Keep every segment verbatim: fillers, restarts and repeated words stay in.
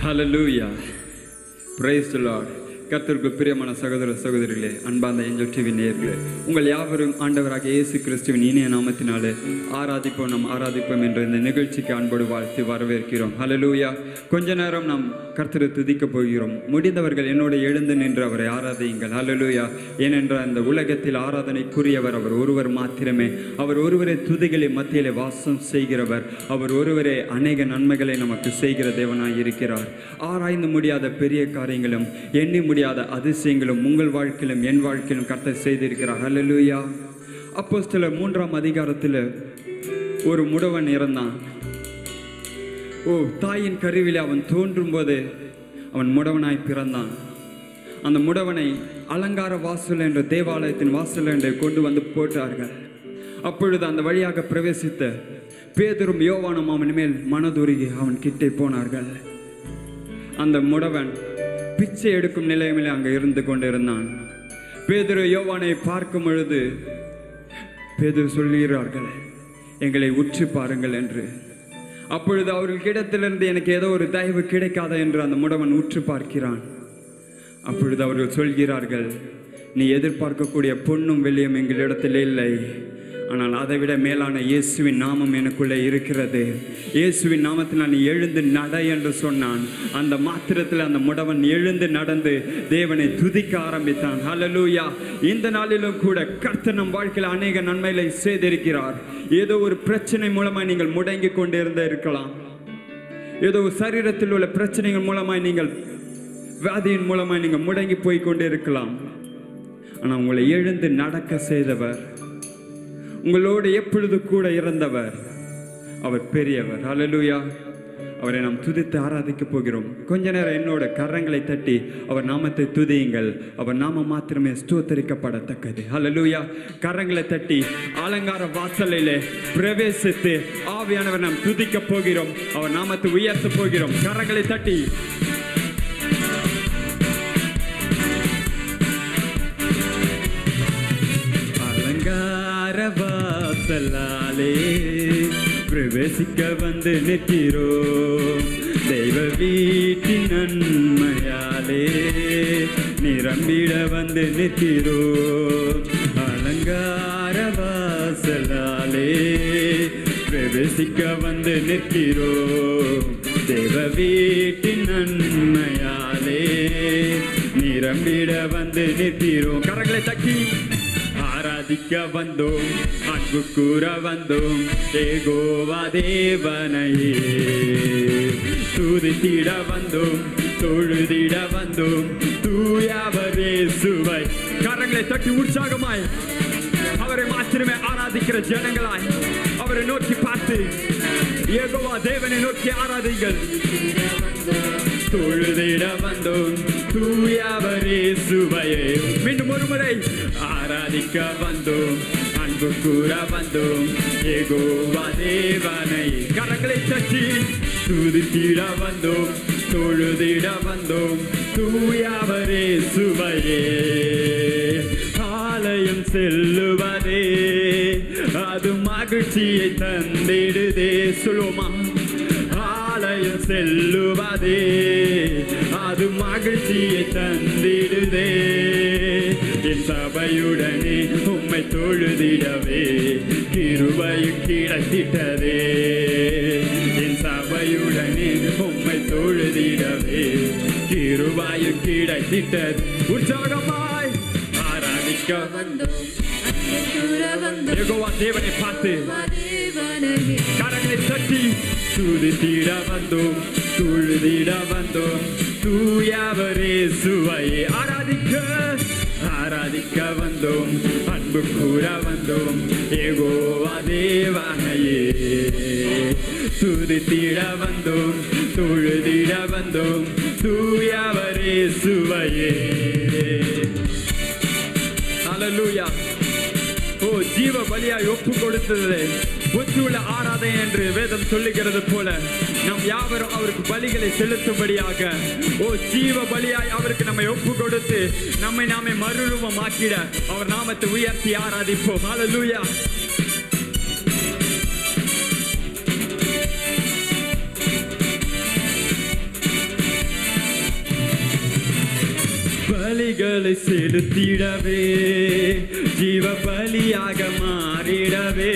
Hallelujah. Praise the Lord. கர்த்தருக்கு பிரியமான சகோதர சகோதரிகளே, அன்பார்ந்த ஏஞ்சல் டிவி நேயர்களே, உங்கள் யாவரும் ஆண்டவராக இயேசு கிறிஸ்துவின் இனிய நாமத்தினாலே ஆராதிப்போம் நாம் ஆராதிப்போம் என்ற இந்த நிகழ்ச்சிக்கு அன்போடு வாழ்த்து வரவேற்கிறோம். ஹல்லேலூயா. கொஞ்ச நேரம் நாம் கர்த்தரை துதிக்கப் போகிறோம். முடிந்தவர்கள் என்னோடு எழுந்து நின்று அவரை ஆராதியுங்கள். ஹல்லேலூயா. ஏனென்றால் இந்த உலகத்தில் ஆராதனைக்குரியவர் அவர் ஒருவர் மாத்திரமே. அவர் ஒருவரே துதிகளை மத்தியிலே வாசம் செய்கிறவர். அவர் ஒருவரே அநேக நன்மைகளை நமக்கு செய்கிற தேவனாய் இருக்கிறார். ஆராய்ந்து முடியாத பெரிய காரியங்களும் எண்ணி முடியாத அதிசயங்களும் உங்கள் வாழ்க்கையிலும் என் வாழ்க்கையிலும் கர்த்தர் செய்திருக்கிறார். ஹல்லேலூயா. அப்போஸ்தலர் மூன்றாம் அதிகாரத்தில் ஒரு முடவன் இறந்தான். ஓ, தாயின் கருவிலே அவன் தோன்றும் போது அவன் முடவனாய் பிறந்தான். அந்த முடவனை அலங்கார வாசல் என்ற தேவாலயத்தின் வாசல் என்று கொண்டு வந்து போட்டார்கள். அப்பொழுது அந்த வழியாக பிரவேசித்த பேதுரும் யோவானும் அவன் மேல் மனதுருகி அவன் கிட்டே போனார்கள். அந்த முடவன் பிச்சை எடுக்கும் நிலையிலே அங்கே இருந்து கொண்டிருந்தான். பேதுரு யோவானை பார்க்கும் பொழுது பேதுரு சொல்லுகிறார்கள், எங்களை உற்று பாருங்கள் என்று. அப்பொழுது அவர்களிடத்திலிருந்து எனக்கு ஏதோ ஒரு தயவு கிடைக்காத என்று அந்த முடவன் உற்று பார்க்கிறான். அப்பொழுது அவர்கள் சொல்கிறார்கள், நீ எதிர்பார்க்கக்கூடிய பொன்னும் வெள்ளியும் எங்களிடத்தில் இல்லை, ஆனால் அதை விட மேலான இயேசுவின் நாமம் எனக்குள்ளே இருக்கிறது. இயேசுவின் நாமத்தில் நீ எழுந்து நட என்று சொன்னான். அந்த மாத்திரத்தில் அந்த முடவன் எழுந்து நடந்து தேவனை துதிக்க ஆரம்பித்தான். ஹல்லேலூயா. இந்த நாளிலும் கூட கர்த்தர் நம் வாழ்க்கையில் அநேக நன்மைகளை செய்திருக்கிறார். ஏதோ ஒரு பிரச்சனை மூலமாய் நீங்கள் முடங்கி கொண்டு இருந்த இருக்கலாம். ஏதோ சரீரத்தில் உள்ள பிரச்சனைகள் மூலமாய் நீங்கள் வியாதியின் மூலமாய் நீங்கள் முடங்கி போய் கொண்டு இருக்கலாம். ஆனால் உங்களை எழுந்து நடக்க செய்தவர், உங்களோடு எப்பொழுது கூட இருந்தவர், அவர் பெரியவர். ஹல்லேலூயா. அவரை நாம் துதித்து ஆராதிக்க போகிறோம். கொஞ்ச நேரம் என்னோட கரங்களை தட்டி அவர் நாமத்தை துதியுங்கள். அவர் நாமம் மாத்திரமே ஸ்தோத்தரிக்கப்படத்தக்கது. ஹல்லேலூயா. கரங்களை தட்டி அலங்கார வாசலிலே பிரவேசித்து ஆவியானவர் நாம் துதிக்க போகிறோம். அவர் நாமத்தை உயர்த்த போகிறோம். கரங்களை தட்டி வாசலாலே பிரவேசிக்க வந்து நிற்கிறோம். தெய்வ வீட்டின் நன்மையாலே நிரம்பிட வந்து நிற்கிறோம். அலங்கார வாசலாலே பிரவேசிக்க வந்து நிற்கிறோம். தெய்வ வீட்டின் நன்மையாலே நிரம்பிட வந்து நிற்கிறோம். கரங்களை தட்டி ஆராதிக்க வந்தோம், அன்பு கூற வந்தோம், யெகோவா தேவனையே துதித்திட வந்தோம், தொழுதிட வந்தோம், தூயவர் இயேசுவை. கரங்களை தட்டி உற்சாகமாய் அவரை மாத்திரமே ஆராதிக்கிற ஜனங்களாய் அவரை நோக்கி பார்த்து யெகோவா தேவனை நோக்கி ஆராதிங்கள். தொழுதிட வந்தோம், தூயவர் இயேசுவையே. மீண்டும் ஒரு முறை ஆராதிக்க வந்தோம், அன்பு கூற வந்தோம், யெகோவா தேவனை. கரங்களை தட்டி துதித்திட வந்தோம், தொழுதிட வந்தோம், தூயவர் இயேசுவையே. ஆலயம் செல்லுவதே அது மகிழ்ச்சியை தந்திடுதே. சொல்லுமா, ஆலயம் செல்லுவதே அது மகிழ்ச்சியை தந்திடுதே. என் சபையுடனே உம்மை தொழுதிடவே கிருபையும் கிடைத்திட்டதே. என் சபையுடனே உம்மை தொழுதிடவே கிருபையும் கிடைத்திட்டது. உற்சாகமாய் ஆராதிக்க வந்தோம், யெகோவா தேவனை பார்த்து கரங்களை தட்டி துதித்திட வந்தோம், தொழுதிட வந்தோம், தூயவர் இயேசுவையே. ஆராதிக்க ஆராதிக்க வந்தோம், அன்பு கூற வந்தோம், யெகோவா தேவனையே துதித்திட வந்தோம், தொழுதிட வந்தோம், தூயவர் இயேசுவையே. ஹல்லேலூயா. ஓ, ஜீவ பலியாய் ஒப்பு கொடுத்தது புத்தியுள்ள ஆராதனை என்று வேதம் சொல்லுகிறது போல நாம் யாவரும் அவருக்கு பலிகளை செலுத்தும்படியாக ஓ ஜீவ பலியாய் அவருக்கு நம்மை ஒப்பு கொடுத்து நம்மை நாமே மறுரூபமாக்கிட அவர் நாமத்தை உயர்த்தி ஆராதிப்போம். ஹல்லேலூயா. பலிகளை செலுத்திடவே ஜீவ பலியாக மாறிடவே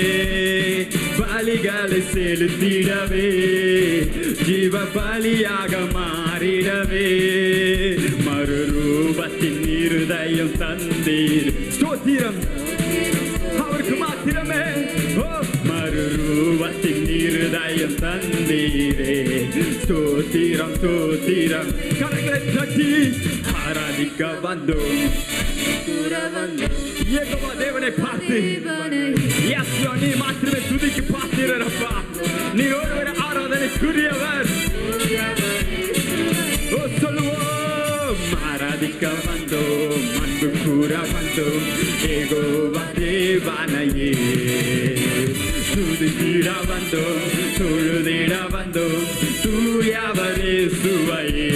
பலிகளை செலுத்திடவே ஜீவ பலியாக மாறிடவே மறுரூபத்தின் இருதயம் தந்தீர் ஸ்தோத்திரம் அவருக்கு மாத்திரமே மறுரூபத்தின் இருதயம் தந்தீரே ஸ்தோத்திரம் ஸ்தோத்திரம் கரங்களை தட்டி ஆராதிக்க வந்தோம் யெகோவா தேவனை பார்த்து நீ மாத்திரமே துதிக்கு பாத்திரப்பா நீ ஒருவரை ஆராதனைக்குரியவர் சொல்லுவோம் ஆராதிக்க வந்தோம் அன்பு கூற வந்தோம் யெகோவா தேவனையே துதித்திட வந்தோம் தொழுதிட வந்தோம் தூயவரே சுவையே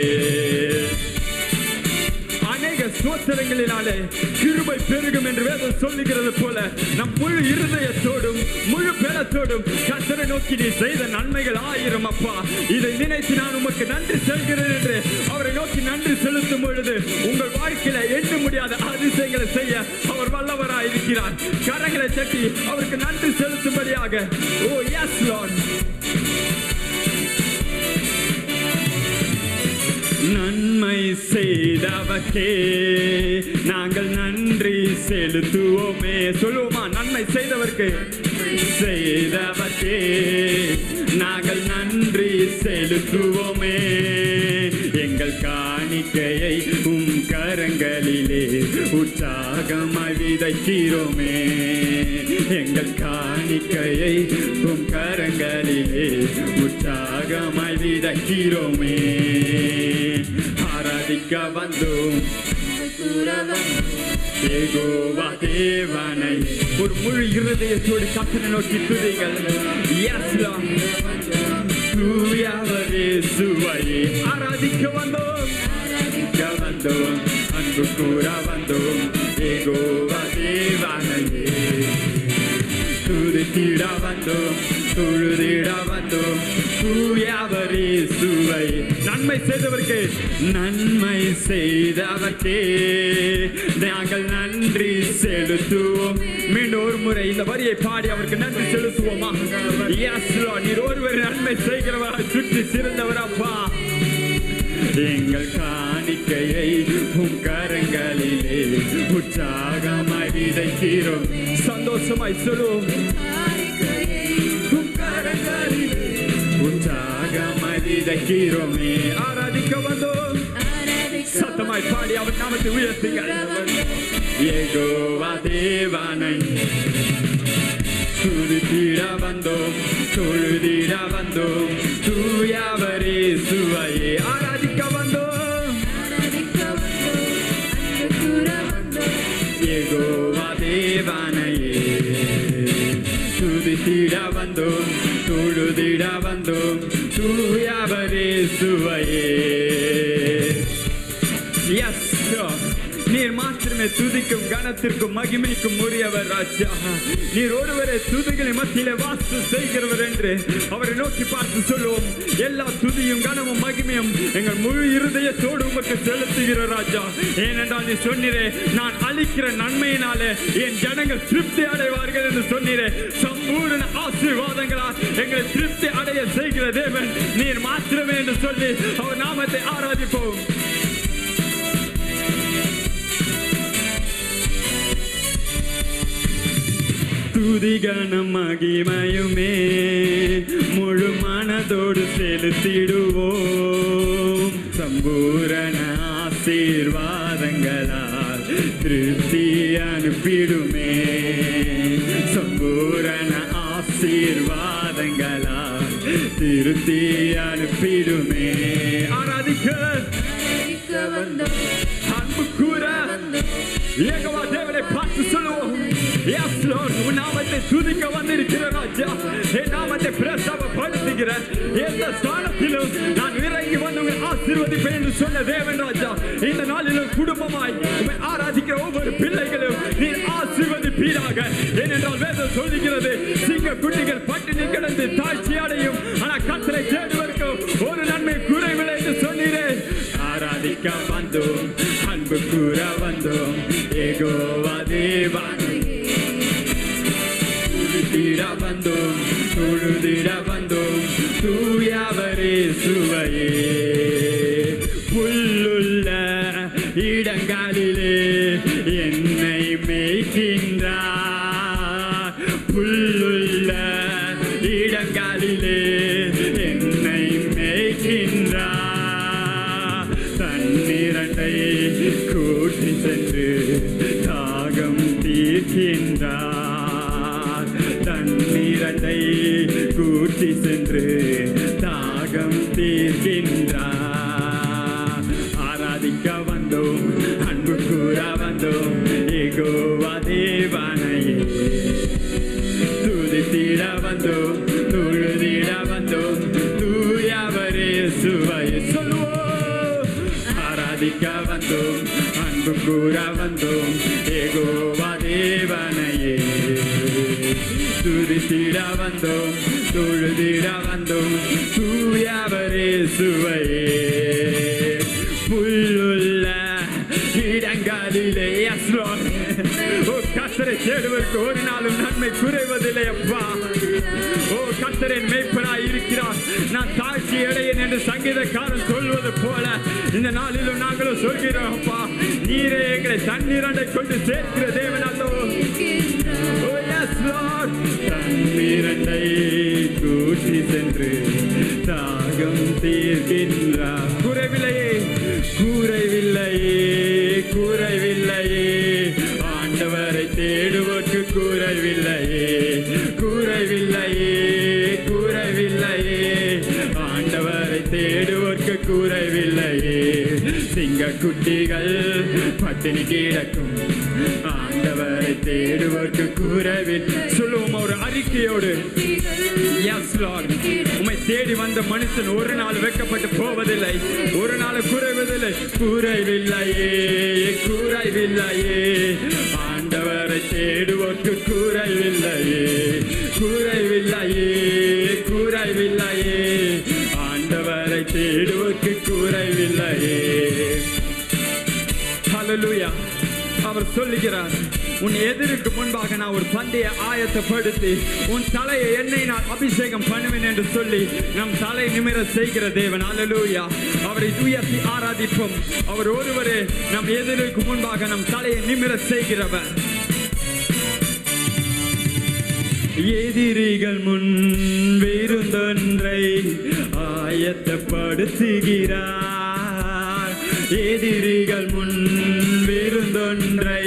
ஸ்தோத்திரங்களினாலே கிருபை பெருகும் என்று வேதம் சொல்லுகிறது போல நம் முழு இருதயத்தோடும் முழு பலத்தோடும் கர்த்தரை நோக்கி நீ செய்த நன்மைகள் ஆயிரம் அப்பா இதை நினைத்து நான் உமக்கு நன்றி செலுத்துகிறேன் என்று அவரை நோக்கி நன்றி செலுத்தும் பொழுது உங்கள் வாழ்க்கையில எண்ண முடியாத அதிசயங்களை செய்ய அவர் வல்லவராய் இருக்கிறார் கரங்களை தட்டி அவருக்கு நன்றி செலுத்தும்படியாக ஓ எஸ் லார்ட் நன்மை செய்தவர்க்கே நாங்கள் நன்றி செலுத்துவோமே சொல்லுவோமா நன்மை செய்தவர்க்கு செய்தவர்க்கே நாங்கள் நன்றி செலுத்துவோமே எங்கள் காணிக்கையை உம் கரங்களிலே உற்சாகமாய் விதைக்கிறோமே எங்கள் காணிக்கையை உம் கரங்களிலே உற்சாகமாய் விதைக்கிறோமே ஆராதிக்க வந்தோம் யெகோவா தேவனை ஒரு முழு இருதயத்தோடு கர்த்தரை நோக்கி துதிகள் தூயவரே சுவையே ஆராதிக்க வந்தோம் வந்தோம் அன்பு கூற வந்தோம் யெகோவா தேவனையே துதித்திட வந்தோம் தொழுதிட வந்தோம் தூயவரே சுவை நன்மை செய்தவர்க்கே நன்மை செய்தவர்க்கே நாங்கள் நன்றி செலுத்துவோம் மீண்டும் ஒரு முறை இந்த வரியை பாடி அவருக்கு நன்றி செலுத்துவோமா நீர் ஒருவர் நன்மை செய்கிறவரா சுற்றி சிறந்தவரப்பா எங்கள் காணிக்கையை உம் கரங்களிலே உற்சாகமாய் விதைக்கிறோம் சந்தோஷமாய் சொல்லுவோம் உம் கரங்களிலே உற்சாகமாய் விதைக்கிறோமே ஆராதிக்க வந்தோம் சத்தமாய் பாடி அவர் நாமத்தை உயர்த்துங்கள் யெகோவா தேவனை துதித்திட வந்தோம் தொழுதிட வந்தோம் தூயவரே சுவையே ஆராதிக்க வந்தோம் யெகோவா தேவனையே துதித்திட வந்தோம் தொழுதிட வந்தோம் தூயவரே சுவையே எஸ் நீர் மாத்திரமே துதிக்கும் கனத்திற்கும் மகிமைக்கும் உரியவர் ராஜா நீர் ஒருவரே துதிகளை மத்தியிலே வாசம் செய்கிறவர் என்று அவரை நோக்கி பார்த்து சொல்லுவோம் எல்லா துதியும் கனமும் மகிமையும் எங்கள் முழு இருதயத்தோடு உமக்கு செலுத்துகிற ராஜா ஏனென்றால் நீ சொன்னீரே நான் அளிக்கிற நன்மையினாலே என் ஜனங்கள் திருப்தி அடைவார்கள் என்று சொன்னீரே சம்பூர்ண ஆசீர்வாதங்களால் எங்களை திருப்தி அடைய செய்கிற தேவன் நீர் மாத்திரமே என்று சொல்லி அவர் நாமத்தை ஆராதிப்போம் துதிகனம் மகிமையுமே முழு மனதோடு செலுத்திடுவோம் சம்பூரண ஆசீர்வாதங்களால் திருப்தி அனுப்பிடுமே சம்பூரண ஆசீர்வாதங்களால் திருப்தி அனுப்பிடுமே ஆராதிக்க அன்பு கூற யெகோவா தேவனை பார்த்து சொல்லுவோம் எஸ் லார்ட் உன் நாமத்தை துதிக்க வந்திருக்கிற ராஜா என் நாமத்தை பிரஸ்தாபப்படுத்துகிற எந்த ஸ்தானத்திலும் நான் இறங்கி வந்து உங்களை ஆசீர்வதிப்பேன் என்று சொன்ன தேவன் ராஜா இந்த நாளிலும் குடும்பமாய் உம்மை ஆராதிக்கிற ஒவ்வொரு பிள்ளைகளும் நீர் ஆசீர்வதிப்பீராக ஏனென்றால் வேதம் சொல்லுகிறது சிங்க குட்டிகள் பட்டினி கிடந்து தாழ்ச்சி அடையும் ஆனா கர்த்தரை தேடுவதற்கு ஒரு நன்மை குறைவில்லை என்று சொன்னீரே ஆராதிக்க வந்தோம் யெகோவா தேவனையே துதித்திட வந்தோம் தொழுதிட வந்தோம் தூயவரே சுவையே புல்லுள்ள இடங்களிலே என்னை மேய்க்கின்றார் புல்லுள்ள இடங்களிலே என்னை மேய்க்கின்றார் தண்ணீரண்டை கூட்டி சென்று தாகம் தீர்க்கின்றார் தண்ணீரண்டை கூட்டி சென்று தாகம் தீர்க்கின்றார் ஆராதிக்க வந்தோம் அன்பு கூற வந்தோம் யெகோவா தேவனையே துதித்திட வந்தோம் தொழுதிட வந்தோம் தூயவரே சுவையை சொல்லுவோம் ஆராதிக்க வந்தோம் அன்பு கூற வந்தோம் யெகோவா தேவனையே துதித்திட வந்தோம் தொழுதிட வந்தோம் தூயவரே சுவையே புல்லுள்ள இடங்களிலே ஓ கர்த்தரை தேடுவதற்கு ஒரு நாளும் நன்மை குறைவதில்லை அப்பா ஓ கர்த்தரின் மேய்ப்பனாய் இருக்கிறார் நான் தாழ்ச்சி அடையேன் என்று சங்கீதக்காரன் சொல்வது போல இந்த நாளிலும் நாங்களும் சொல்கிறோம் அப்பா நீரே எங்களை தண்ணீரண்டை கொண்டு சேர்க்கிற தேவனாலோ ஓ எஸ் லார்ட் தண்ணீரண்டை கூட்டி சென்று தாகம் தீர்க்கின்றார் குறைவில்லையே குறைவில்லையே குறைவில்லையே ஆண்டவரை தேடுவோர்க்கு குறைவில்லையே குறைவில்லையே குறைவில்லையே ஆண்டவரை தேடுவோர்க்கு குறைவில்லையே சிங்க குட்டிகள் பட்டினி கிடக்கும் ஆண்டவரை தேடுவோர்க்கு குறைவில் சொல்லுவோம் ஒரு அறிக்கையோடு எஸ் லார்ட் உம்மை தேடி வந்த மனுஷன் ஒரு நாள் வெட்கப்பட்டு போவதில்லை ஒரு நாள் குறைவதில்லை குறைவில்லையே குறைவில்லையே ஆண்டவரை தேடுவோர்க்கு குறைவில்லையே குறைவில்லையே குறைவில்லையே ஆண்டவரை தேடுவோர்க்கு குறைவில்லையே ஹல்லேலூயா அவர் சொல்லுகிறார் உன் எதிருக்கு முன்பாக நான் ஒரு பந்தய ஆயத்தப்படுத்தி உன் தலையை எண்ணெய் நான் அபிஷேகம் பண்ணுவேன் என்று சொல்லி நம் தலை நிமிர செய்கிற தேவன் அல்லேலூயா அவரை உயர்த்தி ஆராதிப்போம் அவர் ஒருவரே நம் எதிருக்கு முன்பாக நம் தலையை நிமிர செய்கிறவர் எதிரிகள் முன் விருந்தொன்றை ஆயத்தப்படுத்துகிறார் எதிரிகள் முன் விருந்தொன்றை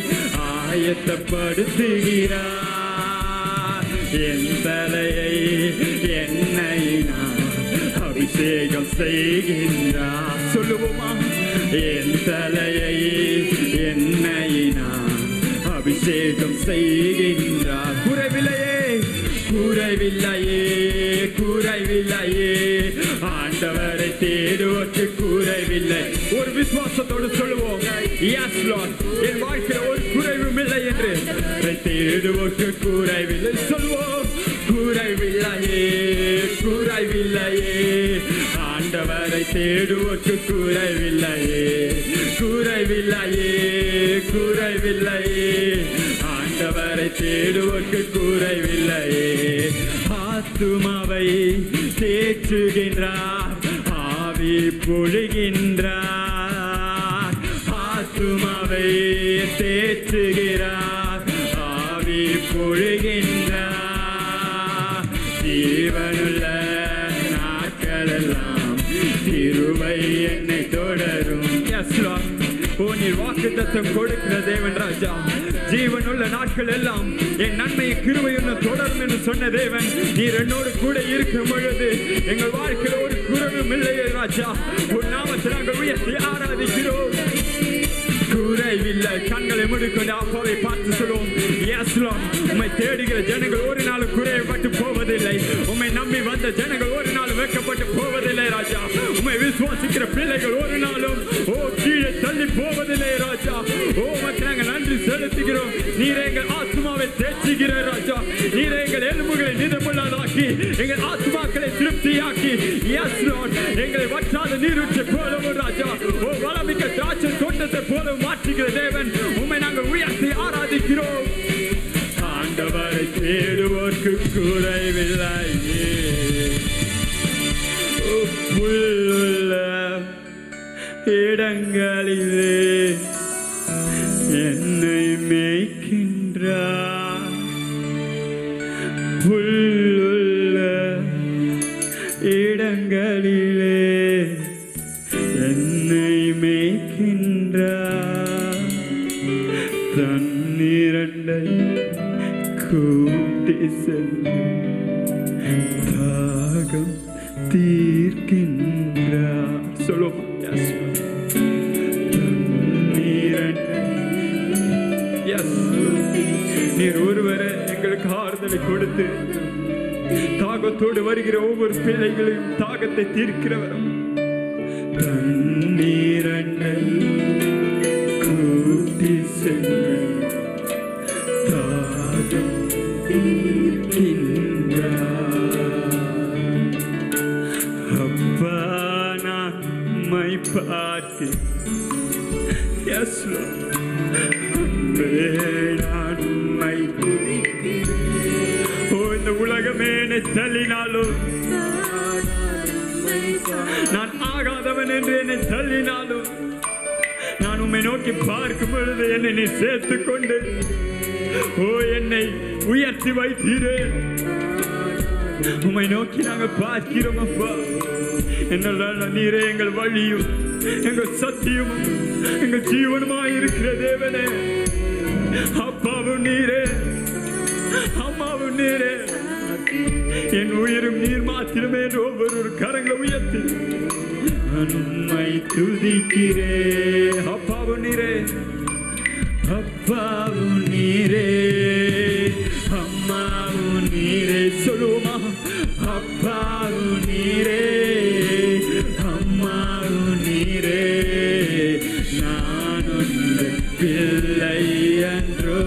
ஆயத்தப்படுத்துகிறார் என் தலையை என்னை நான் அபிஷேகம் செய்கின்றார் சொல்லுவோமா என் தலையை என்னை நான் அபிஷேகம் செய்கின்றார் குறைவில்லையே குறைவில்லையே குறைவில்லையே ஆண்டவரை தேடுவோர்க்கு குறைவில்லை ஒரு விசுவாசத்தோடு சொல்லுவோம் எஸ் லார்ட் என் வாழ்க்கையில் ஒரு குறைவும் இல்லை என்று தேடுவோர்க்கு குறைவில்லை சொல்லுவோம் குறைவில்லையே குறைவில்லையே ஆண்டவரை தேடுவோர்க்கு குறைவில்லையே குறைவில்லையே குறைவில்லையே ஆண்டவரை தேடுவோர்க்கு குறைவில்லையே ஆத்துமாவை தேற்றுகின்றார் ஆவி பொழிகின்றார் ஆத்துமாவை தேற்றுகிறார் ஆவி பொழிகின்றார் ஜீவனுள்ள நாட்களெல்லாம் கிருபை என்னை தொடரும் எஸ் லார்ட் ஓ நீர் வாக்குத்தத்தம் கொடுக்கிற தேவன் ராஜா ஜீவனுள்ள நாட்கள் எல்லாம் என் நன்மையை கிருபையுள்ள தொடரும் என்று சொன்ன தேவன் நீர் என்னோடு கூட இருக்கும் பொழுது எங்கள் வாழ்க்கையில் ஒரு குறைவும் இல்லையே ராஜா உன் நாமத்தை நாங்கள் உயர்த்தி ஆராதிக்கிறோம் குறைவில்லை கண்களை முடிக்கொண்டு அப்பாவை பார்த்து சொல்லுவோம் எஸ் லார்ட் உம்மை தேடுகிற ஜனங்கள் ஒரு நாள் குறையப்பட்டு போவதில்லை உம்மை நம்பி வந்த ஜனங்கள் ஒரு நாள் வெட்கப்பட்டு போவதில்லை ராஜா உம்மை விசுவாசிக்கிற பிள்ளைகள் ஒரு நாளும் ஓ கீழே தள்ளி போவதில்லை ராஜா ஓ மக்கள் நாங்கள் நன்றி செலுத்துகிறோம் நீர் எங்கள் ஆத்மாவை தேற்றுகிற ராஜா நீர் எங்கள் எலும்புகளை நிதமுள்ளதாக்கி எங்கள் ஆத்மாக்களை திருப்தியாக்கி எஸ் லார்ட் எங்களை வற்றாத நீரூற்றை போலவும் ராஜா ஓ வளமிக்க திராட்சை தோட்டத்தை போலவும் மாற்றுகிற தேவன் உம்மை நாங்கள் நாங்கள் உயர்த்தி ஆராதிக்கிறோம். ஆண்டவரை தேடுவோர்க்கு குறைவில்லையே. புல்லுள்ள இடங்களிலே என்னை மேய்க்கின்றார். புல்லுள்ள இடங்களிலே என்னை மேய்க்கின்றார். தண்ணீரண்டை கூட்டி சென்று தாகம் தீர்க்கின்றார். சொல்லுவோம். நீர் ஒருவரை எங்களுக்கு ஆறுதலை கொடுத்து தாகத்தோடு வருகிற ஒவ்வொரு பிள்ளைகளையும் தாகத்தை தீர்க்கிறவரும் தண்ணீரண்டை கூட்டி சென்று தாகம் தீர்க்கின்றார். அப்பா நான் உம்மை பார்த்து எஸ் நான் உம்மை ஓ இந்த உலகமே என்னை தள்ளினாலும் நான் ஆகாதவன் என்று என்னை தள்ளினாலும் நான் உம்மை நோக்கி பார்க்கும் பொழுது என்னை நீ சேர்த்து கொண்டு ஓ என்னை உயர்த்தி வைத்தீரே. உம்மை நோக்கி நாங்கள் பார்க்கிறோம் அப்பா. என்னால் நீரே எங்கள் வழியும் எங்கள் சத்தியமும் எங்கள் ஜீவனுமாய் இருக்கிற தேவனே. அப்பாவும் நீரே அம்மாவும் நீரே என் உயிரும் நீர் மாத்திரமே என்று ஒவ்வொரு கரங்களை உயர்த்தி உம்மை துதிக்கிறே. அப்பாவும் நீரே அப்பாவும் நீரே அம்மாவும் நீரே. சொல்லுவோமா? அப்பாவும் நீரே அம்மாவும் நீரே நான் உந்த பிள்ளை என்றோ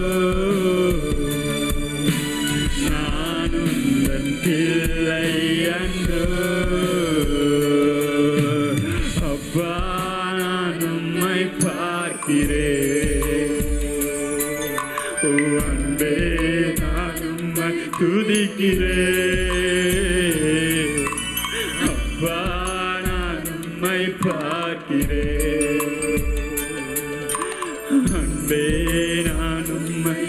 நான் உந்த பிள்ளை என்றோ. அப்பா நான் உம்மை பார்க்கிறேன். ஓ அன்பே நான் உம்மை துதிக்கிறேன். அப்பா நான் உம்மை பார்க்கிறேன். அன்பே நான் உம்மை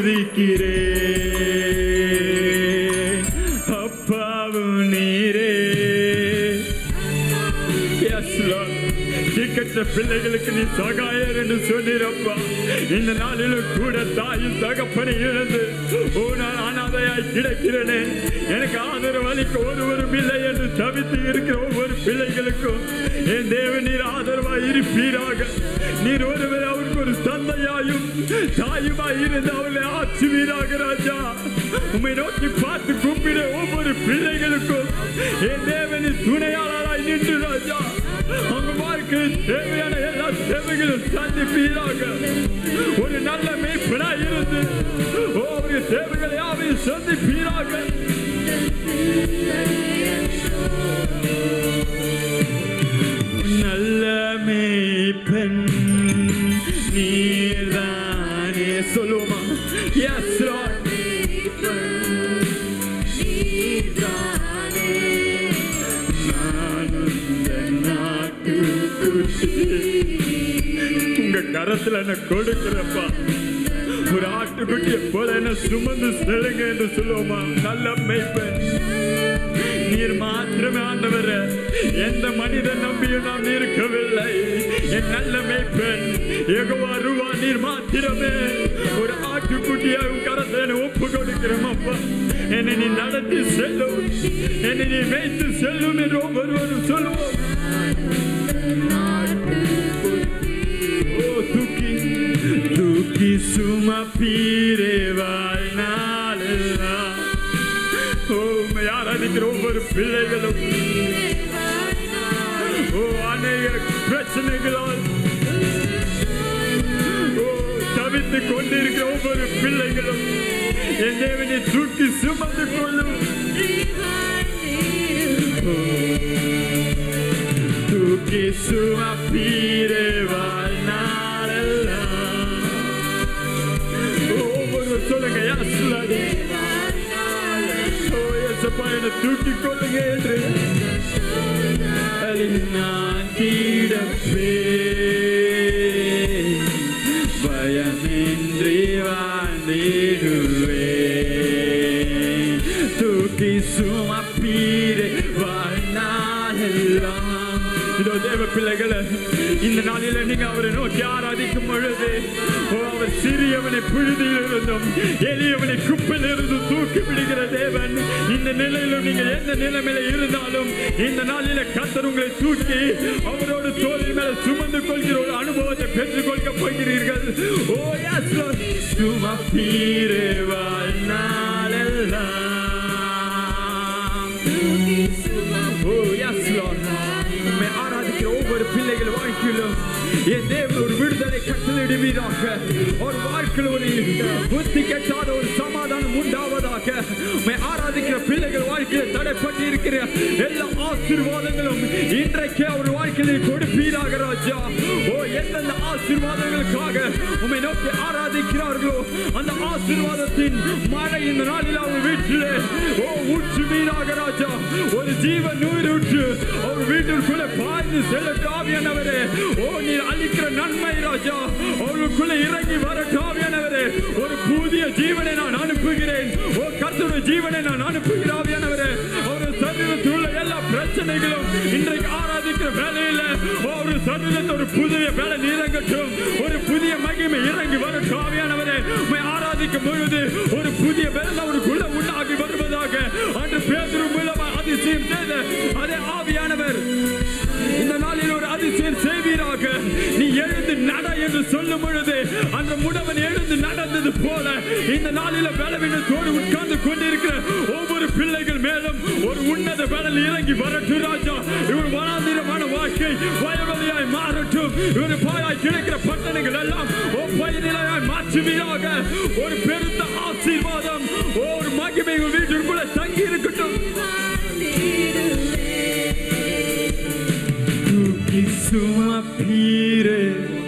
துதிக்கிறேன். அப்பாவும் நீரே. திக்கற்ற பிள்ளைகளுக்கு நீ சகாயர் என்று சொன்னீரப்பா. இந்த நாளிலும் கூட தாயும் தகப்பனை இழந்து ஓ நான் அனாதையாய் கிடக்கிறேனே, எனக்கு ஆதரவு அளிக்க ஒருவரும் இல்லை என்று தவித்து இருக்கிற ஒவ்வொரு பிள்ளைகளுக்கும் என் தேவன் நீர் ஆதரவாய் இருப்பீராக. நீர் ஒருவர் அவருக்கு ஒரு தந்தையாயும் தாயுமாய் இருந்து அவர்களை ஆற்றுவீராக ராஜா. உம்மை நோக்கி பார்த்து கும்பிட ஒவ்வொரு பிள்ளைகளுக்கும் என் தேவனின் துணையாளராய் நின்று ராஜா அவங்க வாழ்க்கை தேவையான எல்லா தேவைகளும் சந்திப்பீராக. ஒரு நல்ல மேய்ப்பனாய் இருந்து ஒவ்வொரு தேவைகளை யாவையும் சந்திப்பீராக. நல்ல மேய்ப்பன் நீர்தானே. சொல்லுமா? Yes lord. உங்க கரத்துல என்ன கொடுக்கிறப்பா, ஒரு ஆட்டுக்குட்டியை போல என்ன சுமந்து செல்லுங்க என்று சொல்லுவோமா? நல்ல மேய்ப்பன் நீர் மாத்திரமே ஆண்டவர். எந்த மனிதன் நம்பியும் நாம் இருக்கவில்லை. என் நல்ல மேய்ப்பன் யெகோவா ரூவா நீர் மாத்திரமே. ஒரு ஆட்டுக்குட்டியை உன் கரத்துல ஒப்பு கொடுக்கிறோம் அப்பா. என்னை நீ நடத்தி செல்லும், என்னை நீ மேய்த்து செல்லும் என்று ஒவ்வொருவரும் சொல்லுவோம். தூக்கி தூக்கி சுமப்பீரே வாழ்நாளெல்லாம். ஓ உம்மை ஆராதிக்கிற ஒவ்வொரு பிள்ளைகளும் ஓ அநேக பிரச்சனைகளால் ஓ தவித்துக் கொண்டிருக்கிற ஒவ்வொரு பிள்ளைகளும் என் தேவனை தூக்கி சுமந்து கொள்ளும். தூக்கி சுமப்பீரே வாழ்நாளெல்லாம். தூக்கி கொள்ளுங்க என்று நான் கீழப்பே பயமின்றி வாழ்ந்திடுவே தூக்கி சுமப்பீரே வாழ்நாளெல்லாம். இதோ தேவ பிள்ளைகளை இந்த நாளில நீங்க அவரை நோக்கி ஆராதிக்கும் பொழுது அவர் சிறியவனை புழுதியில் இருந்தும் எளியவனை குப்பையில் இருந்து தூக்கி விடுகிற தேவன். இந்த நிலையிலும் நீங்க எந்த நிலைமையில இருந்தாலும் இந்த நாளில கர்த்தர் உங்களை தூக்கி அவரோடு தோளின் மேல சுமந்து கொள்கிற ஒரு அனுபவத்தை பெற்றுக் கொள்ள போகிறீர்கள். ஓ எஸ் சுமப்பீரே வாழ்நாளெல்லாம். ஓ எஸ் லார்ட் உம்மை ஆராதிக்கிற ஒவ்வொரு பிள்ளைகள் வாழ்க்கையிலும் என் தேவன் ஒரு விடுதலை கட்டளையிடுவீராக. ஒரு வாழ்க்கையில் ஒரு புத்தி கெட்டாத ஒரு சமாதானம் உண்டாவதாக. உம்மை ஆராதிக்கிற பிள்ளைகள் வாழ்க்கையில் தடைப்பட்டு இருக்கிற எல்லா ஆசீர்வாதங்களும் இன்றைக்கு அவர் வாழ்க்கையில் கொடுப்பீராக ராஜா. ஓ எந்தெந்த ஆசீர்வாதங்களுக்காக உம்மை நோக்கி ஆராதிக்கிறார்களோ அந்த ஆசீர்வாதத்தின் மழை இந்த நாளில் அவர் வீட்டில் ஓ ஊற்றுவீராக ராஜா. ஒரு ஜீவன் நூறு அவர் வீட்டிற்குள்ளே பாய்ந்து செல்லட்டு ஆவியானவரே. ஓ நீர் அளிக்கிற நன்மை ராஜா அவர்களுக்குள்ளே இறங்கி வரட்டும் ஆவியானவரே. ஒரு புதிய ஜீவனை நான் அனுப்புகிறேன். ஓ கர்த்தருடைய ஜீவனை நான் அனுப்புகிறேன் ஆவியானவரே. அவருடைய சரீரத்தில் உள்ள எல்லா பிரச்சனைகளும் இன்றைக்கு ஆராதிக்கிற வேலையில் ஒரு சரீரத்தில் ஒரு புதிய வேலை இறங்கட்டும். ஒரு புதிய மகிமை இறங்கி வரட்டும் ஆவியானவரே. ஆராதிக்கும் பொழுது ஒரு புதிய வேலை அவருக்குள்ள உண்டாகி வருவதாக அன்று பேதுரு மூலமாக அதிசயம் செய்த அதே ஆவியானவர் இந்த நாளில் ஒரு அதிசயம் செய்வீராக. நீ எழுந்து நட என்று சொல்லும் பொழுது அந்த முடவன் எழுந்து நடந்தது போல இந்த நாளில பலவீனத்தோடு உட்கார்ந்து கொண்டிருக்கிற ஒவ்வொரு பிள்ளைகள் மேலும் ஒரு உன்னத பலன் இறங்கி வரட்டும் ராஜா. இவர் வனாந்திரமான வாழ்க்கை வயவெளியாய் மாறட்டும். இவர் பாயாய் கிடைக்கிற பட்டணங்கள் எல்லாம் பயிரிலையாய் மாற்றுவீராக. ஒரு பெருத்த ஆசீர்வாதம் ஒரு மகிமை வீட்டிற்குள்ள தங்கி இருக்கட்டும். சுமப்பீரே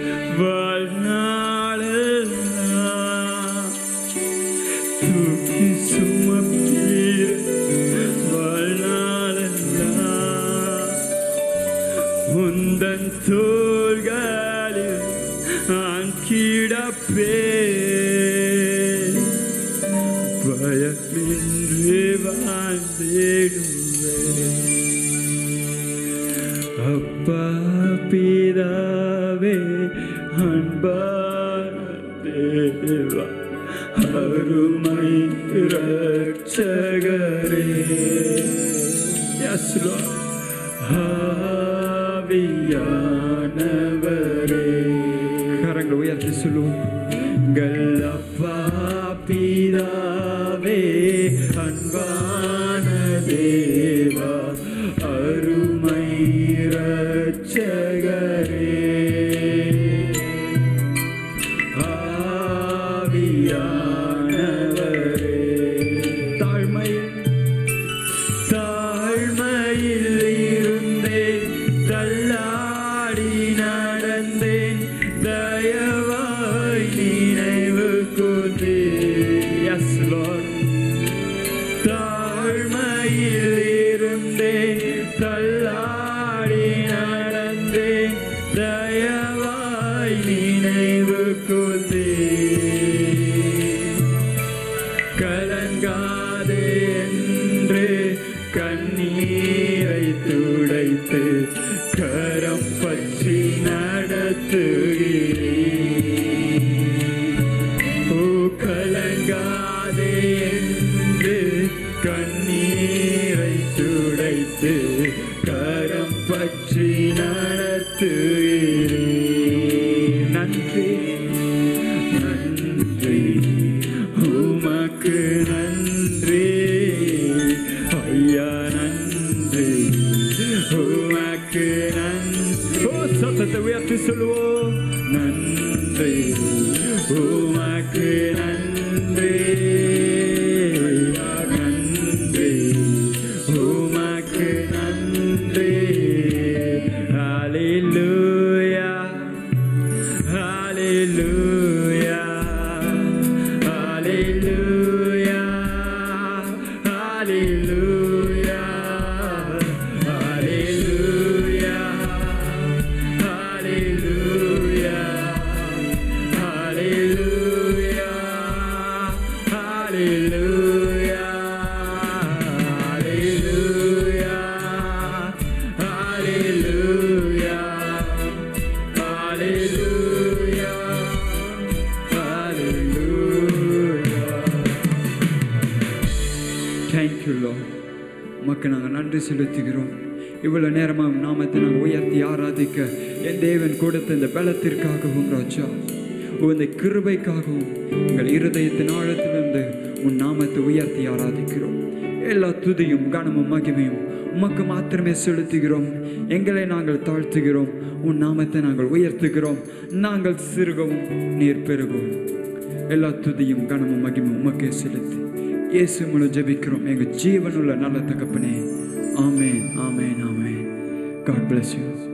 வாழ்நாளெல்லாம். தூக்கி சுமப்பீரே வாழ்நாளெல்லாம். உந்தன் தோள்களில் நான் கிடப்பே பயமின்றி வாழ்ந்திடுவேன். அப்பா பிதாவே அன்பான தேவா அருமை இரட்சகரே எஸ் லார்ட் ஆவியானவரே. கரங்களை உயர்த்தி சொல்லுவோம். அப்பா பிதாவே அன்பான தேவா அருமை இரட்சகரே ஆவியானவரே. தாழ்மையில் தாழ்மையில் இருந்தேன் தள்ளாடி நடந்தேன் தயவாய் நினைவு கூர்ந்தே. எஸ் லார்ட் தாழ்மையில் இருந்தேன் தள்ளாடி நடந்தேன் தயவாய் நினைவு கூர்ந்தே. கலங்காதே என்று கண்ணீரை துடைத்து கரம் பற்றி நடத்துகிறேன். ஓ கலங்காதே என்று கண்ணீரை துடைத்து கரம் பற்றி நடத்துகிறேன். நன்றி நன்றி உமக்கு நன்றி ஐயா நன்றி உமக்கு நன்றி. ஓ சத்தத்தை உயர்த்தி சொல்லுவோம். நன்றி உமக்கு நன்றி நன்றி உமக்கு நன்றி. ஹல்லேலூயா Hallelujah, hallelujah, hallelujah, hallelujah, hallelujah. Thank you, Lord. உமக்கு நாங்கள் நன்றி செலுத்துகிறோம். இவ்வளவு நேரமாக நாமத்தை நாங்கள் உயர்த்தி ஆராதிக்க என் தேவன் கொடுத்த இந்த பலத்திற்காகவும் ராஜா உந்த கிருபைக்காகவும் எங்கள் இருதயத்தின் ஆழத்திலிருந்து உன் நாமத்தை உயர்த்தி ஆராதிக்கிறோம். எல்லா துதியும் கனமும் மகிமையும் உமக்கு மாத்திரமே செலுத்துகிறோம். எங்களை நாங்கள் தாழ்த்துகிறோம். உன் நாமத்தை நாங்கள் உயர்த்துகிறோம். நாங்கள் சிறுகவும் நீர் பெருகவும். எல்லா துதியும் கனமும் மகிமையும் உமக்கே செலுத்தி இயேசு மூலம் ஜெபிக்கிறோம் எங்கள் ஜீவனுள்ள நல்ல தகப்பனே. ஆமென், ஆமென், ஆமென். God bless you.